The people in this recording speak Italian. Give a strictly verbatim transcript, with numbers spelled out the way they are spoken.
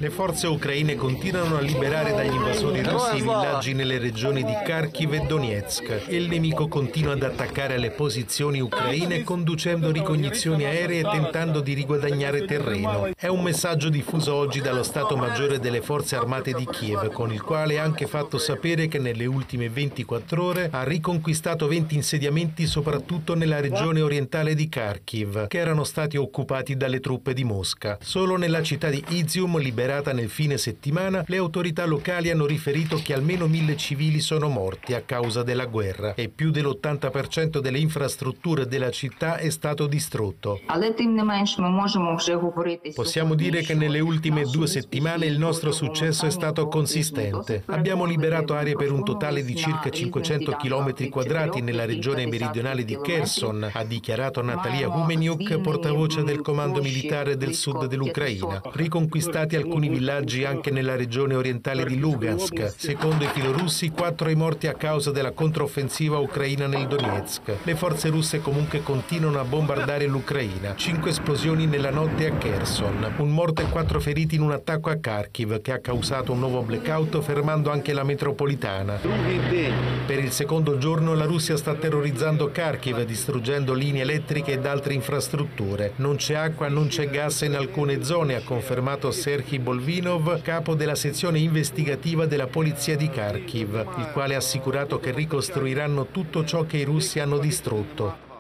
Le forze ucraine continuano a liberare dagli invasori russi i villaggi nelle regioni di Kharkiv e Donetsk e il nemico continua ad attaccare le posizioni ucraine conducendo ricognizioni aeree e tentando di riguadagnare terreno. È un messaggio diffuso oggi dallo Stato Maggiore delle Forze Armate di Kiev, con il quale ha anche fatto sapere che nelle ultime ventiquattro ore ha riconquistato venti insediamenti soprattutto nella regione orientale di Kharkiv, che erano stati occupati dalle truppe di Mosca. Solo nella città di Izium, liberata nel fine settimana, le autorità locali hanno riferito che almeno mille civili sono morti a causa della guerra e più dell'ottanta per cento delle infrastrutture della città è stato distrutto. Possiamo dire che nelle ultime due settimane il nostro successo è stato consistente. Abbiamo liberato aree per un totale di circa cinquecento chilometri quadrati nella regione meridionale di Kherson, ha dichiarato Natalia Humeniuk, portavoce del comando militare del sud dell'Ucraina. Riconquistati alcuni villaggi anche nella regione orientale di Lugansk. Secondo i filorussi, quattro i morti a causa della controffensiva ucraina nel Donetsk. Le forze russe comunque continuano a bombardare l'Ucraina. Cinque esplosioni nella notte a Kherson. Un morto e quattro feriti in un attacco a Kharkiv che ha causato un nuovo blackout fermando anche la metropolitana. Per il secondo giorno la Russia sta terrorizzando Kharkiv, distruggendo linee elettriche ed altre infrastrutture. Non c'è acqua, non c'è gas in alcune zone, ha confermato Serhiy Bolvinov, capo della sezione investigativa della polizia di Kharkiv, il quale ha assicurato che ricostruiranno tutto ciò che i russi hanno distrutto.